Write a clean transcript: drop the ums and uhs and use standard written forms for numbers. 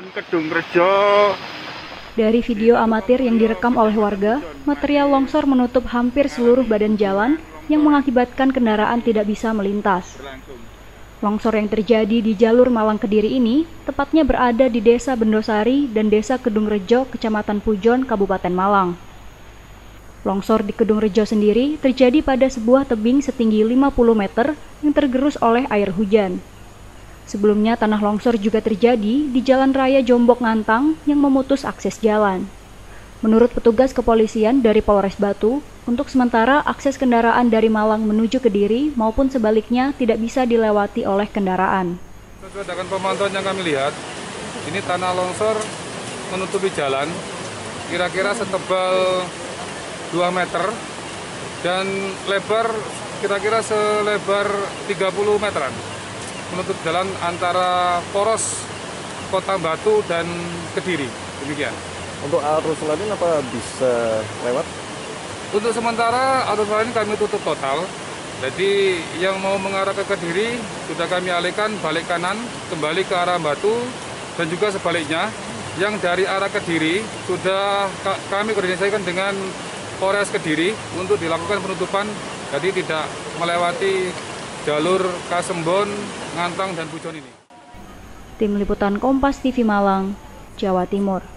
Kedungrejo. Dari video amatir yang direkam oleh warga, material longsor menutup hampir seluruh badan jalan yang mengakibatkan kendaraan tidak bisa melintas. Longsor yang terjadi di jalur Malang Kediri ini tepatnya berada di Desa Bendosari dan Desa Kedungrejo, Kecamatan Pujon, Kabupaten Malang. Longsor di Kedungrejo sendiri terjadi pada sebuah tebing setinggi 50 meter yang tergerus oleh air hujan. Sebelumnya tanah longsor juga terjadi di Jalan Raya Jombok Ngantang yang memutus akses jalan. Menurut petugas kepolisian dari Polres Batu, untuk sementara akses kendaraan dari Malang menuju Kediri maupun sebaliknya tidak bisa dilewati oleh kendaraan. Sesuai dengan pemantauan yang kami lihat, ini tanah longsor menutupi jalan kira-kira setebal 2 meter dan lebar kira-kira selebar 30 meteran. Menutup jalan antara poros Kota Batu dan Kediri, demikian. Untuk arus lain apa bisa lewat? Untuk sementara arus lain kami tutup total. Jadi yang mau mengarah ke Kediri sudah kami alihkan balik kanan kembali ke arah Batu dan juga sebaliknya. Yang dari arah Kediri sudah kami koordinasikan dengan Polres Kediri untuk dilakukan penutupan, jadi tidak melewati jalur Kasembon, Ngantang, dan Pujon ini. Tim Liputan Kompas TV Malang, Jawa Timur.